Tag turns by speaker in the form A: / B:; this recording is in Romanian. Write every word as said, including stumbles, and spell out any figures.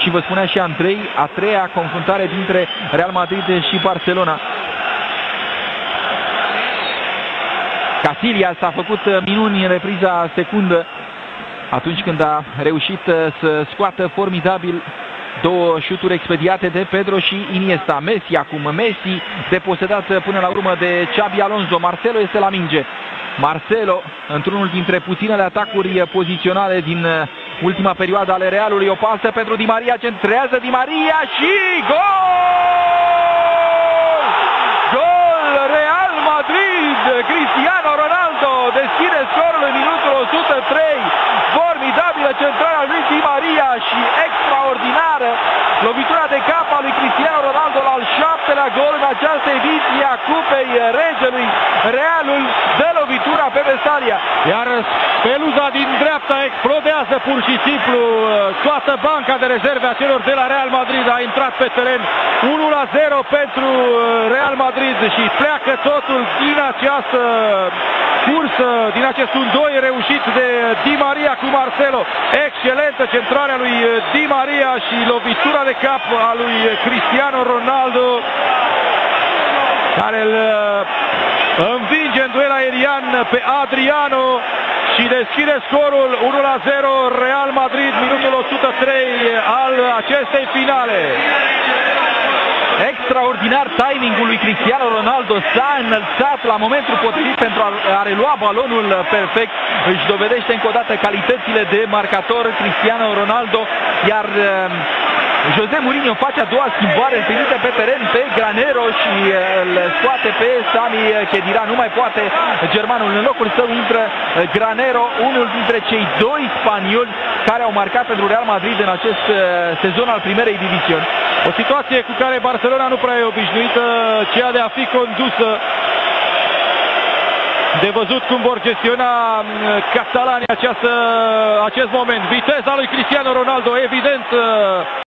A: și vă spunea și Andrei, a treia confruntare dintre Real Madrid și Barcelona. Casillas a făcut minuni în repriza secundă atunci când a reușit să scoată formidabil două șuturi expediate de Pedro și Iniesta. Messi acum, Messi deposedat până la urmă de Xabi Alonso. Marcelo este la minge. Marcelo, într-unul dintre puținele atacuri poziționale din ultima perioadă ale Realului, o pasă pentru Di Maria, centrează Di Maria și gol! Gol! Real Madrid! Cristiano Ronaldo deschide scorul în minutul o sută trei. Formidabilă centrarea lui Di Maria și extraordinară lovitura de cap a lui Cristiano Ronaldo la al șaptelea gol în această ediție a Cupei Regelui. Realul dă lovitura pe Vestalia.
B: Iar peluza din dreapta explodează pur și simplu. Toată banca de rezerve a celor de la Real Madrid a intrat pe teren. unu la zero pentru Real Madrid și pleacă totul din această cursă, din acest unu doi reușit de Di Maria cu Marcelo. Excelentă centrarea lui Di Maria și lovitura de cap a lui Cristiano Ronaldo, care îl învinge în duel aerian pe Adriano și deschide scorul unu la zero. Real Madrid, minutul o sută trei al acestei finale.
A: Extraordinar timingul lui Cristiano Ronaldo, s-a înălțat la momentul potrivit pentru a relua balonul perfect. Își dovedește încă o dată calitățile de marcator Cristiano Ronaldo, iar José Mourinho face a doua schimbare, îl trimite pe teren pe Granero și îl scoate pe Sami Khedira. Nu mai poate germanul, în locul său intră Granero, unul dintre cei doi spanioli care au marcat pentru Real Madrid în acest sezon al primerei diviziuni.
B: O situație cu care Barcelona nu prea e obișnuită, ceea de a fi condusă. De văzut cum vor gestiona catalanii această, acest moment. Viteza lui Cristiano Ronaldo, evident,